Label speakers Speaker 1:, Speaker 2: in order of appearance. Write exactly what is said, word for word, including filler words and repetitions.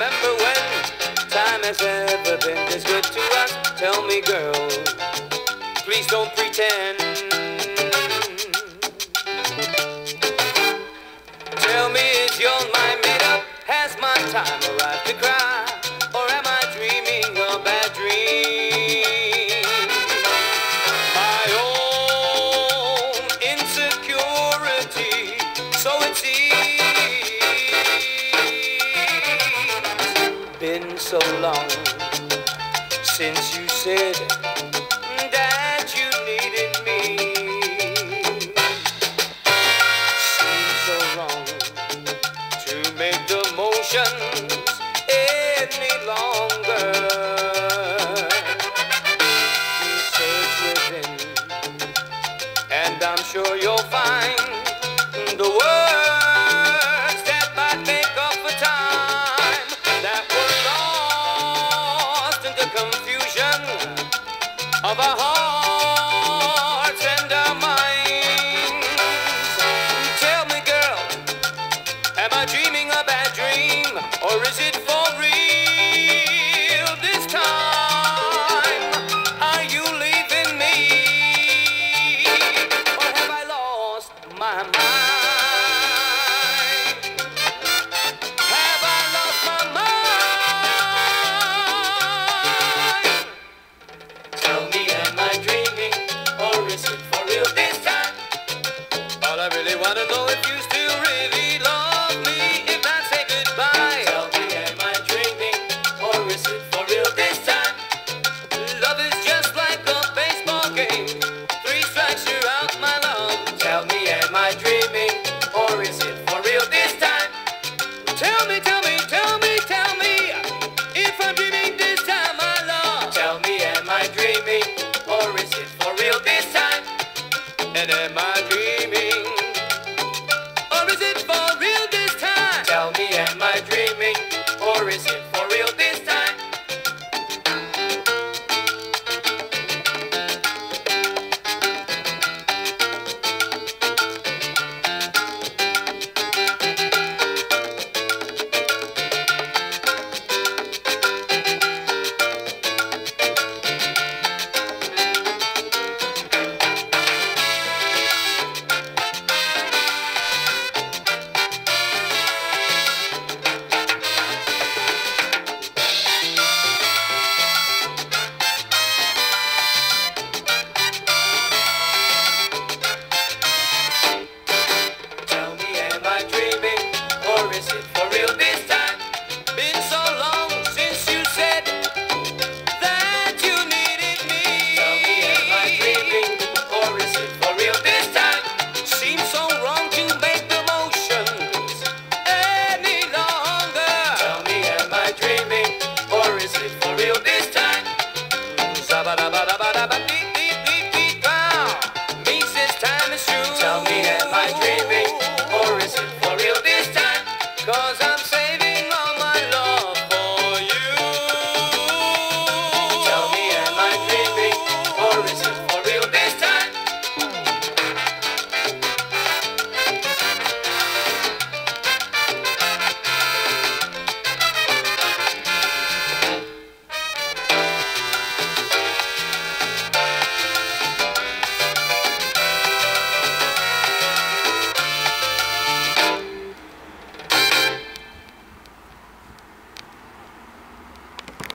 Speaker 1: remember when time has ever been this good to us. Tell me, girl, please don't pretend. Tell me, is your mind made up? Has my time arrived to cry? Or am I dreaming a bad dream? My own insecurity, so it seems. Been so long since you said that you needed me. Seems so wrong to make the motions any longer. You search within, and I'm sure you'll find the words that might make up for time that were lost in the confusion of our hearts and our minds. Tell me, girl, am I dreaming a bad dream, or is it for real this time? Are you leaving me, or have I lost my mind? Have I lost my mind? Tell me, am I dreaming, or is it for real this time? All I really want to know if you still really love me. If not, say goodbye. Tell me, am I dreaming, or is it for real this time? Love is just like a baseball game. Three strikes, you're out, my love. Tell me, am I dreaming, or is it for real this time? Tell me, tell me, tell me, tell me if I'm dreaming this time, my love. Tell me, am I dreaming, or is it for real this time? And am I dreaming, or is it for real this time? Tell me, am I dreaming, or is it for real this time? Tell me, am I dreaming, or is it for